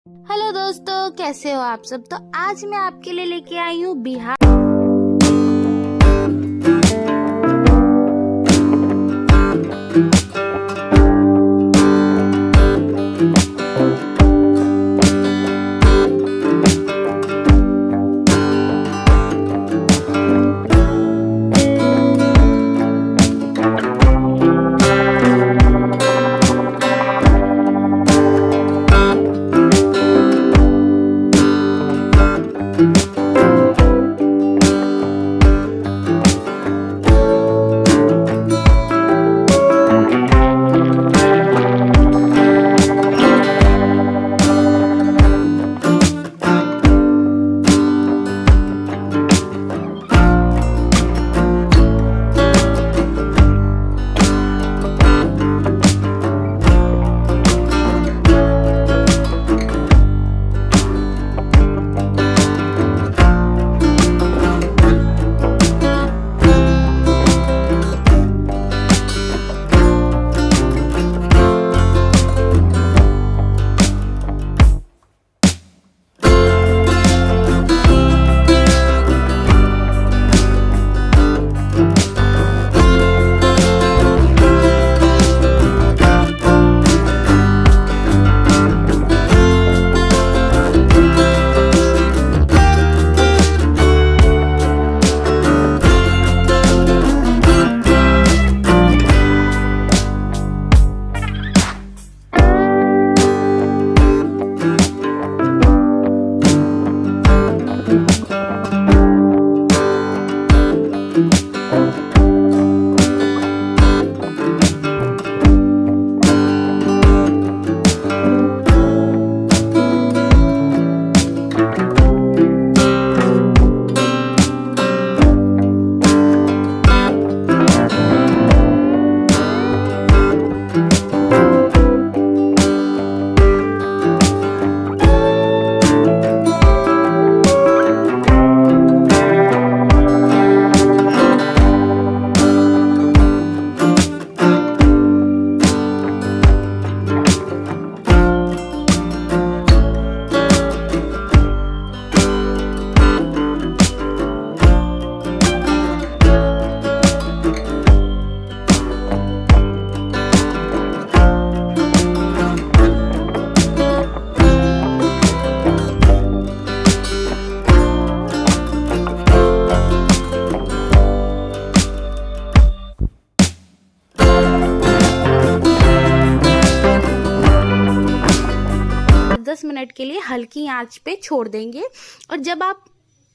Hello दोस्तों, कैसे हो आप सब। तो आज मैं आपके लिए लेके आई हूँ बिहार। दस मिनट के लिए हल्की आंच पे छोड़ देंगे। और जब आप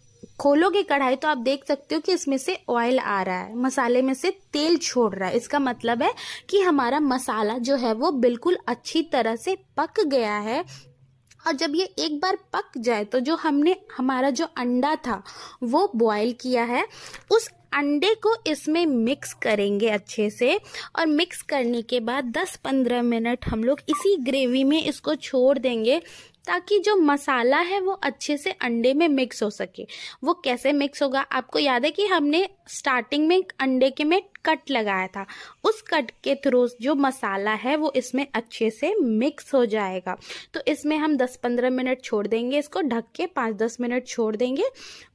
खोलोगे कढ़ाई तो आप देख सकते हो कि इसमें से ऑयल आ रहा है, मसाले में से तेल छोड़ रहा है। इसका मतलब है कि हमारा मसाला जो है वो बिल्कुल अच्छी तरह से पक गया है। और जब ये एक बार पक जाए तो जो हमारा जो अंडा था वो बॉईल किया है, उस अंडे को इसमें मिक्स करेंगे अच्छे से। और मिक्स करने के बाद 10-15 मिनट हम लोग इसी ग्रेवी में इसको छोड़ देंगे, ताकि जो मसाला है वो अच्छे से अंडे में मिक्स हो सके। वो कैसे मिक्स होगा, आपको याद है कि हमने स्टार्टिंग में अंडे के में कट लगाया था, उस कट के थ्रू जो मसाला है वो इसमें अच्छे से मिक्स हो जाएगा। तो इसमें हम 10-15 मिनट छोड़ देंगे, इसको ढक के 5-10 मिनट छोड़ देंगे।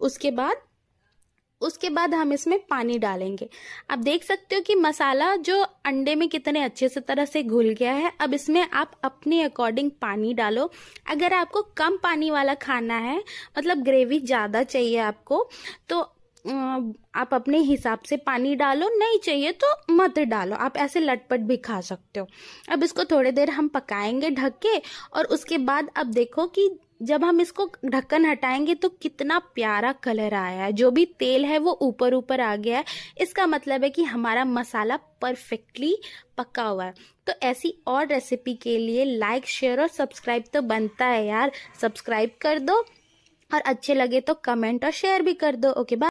उसके बाद हम इसमें पानी डालेंगे। आप देख सकते हो कि मसाला जो अंडे में कितने अच्छे से तरह से घुल गया है। अब इसमें आप अपने अकॉर्डिंग पानी डालो। अगर आपको कम पानी वाला खाना है, मतलब ग्रेवी ज़्यादा चाहिए आपको, तो आप अपने हिसाब से पानी डालो, नहीं चाहिए तो मत डालो, आप ऐसे लटपट भी खा सकते हो। अब इसको थोड़ी देर हम पकाएंगे ढक के। और उसके बाद अब देखो कि जब हम इसको ढक्कन हटाएंगे तो कितना प्यारा कलर आया है, जो भी तेल है वो ऊपर ऊपर आ गया है। इसका मतलब है कि हमारा मसाला परफेक्टली पका हुआ है। तो ऐसी और रेसिपी के लिए लाइक, शेयर और सब्सक्राइब तो बनता है यार। सब्सक्राइब कर दो और अच्छे लगे तो कमेंट और शेयर भी कर दो। Okay bye.